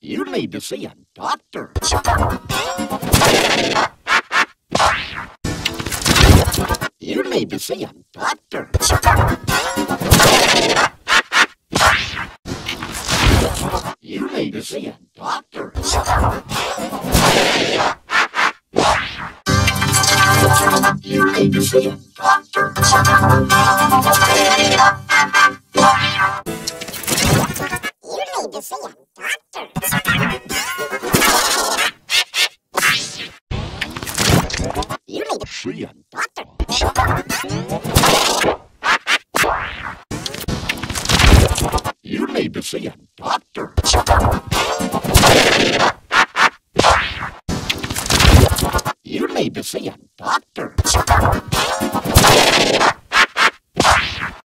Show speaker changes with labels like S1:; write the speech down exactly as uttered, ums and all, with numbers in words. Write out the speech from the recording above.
S1: You need to see a doctor. You need to see a doctor. You need to see a doctor. You need to see a doctor. You need to see a doctor. You need to see a doctor. You need to see a doctor. You need to see a doctor.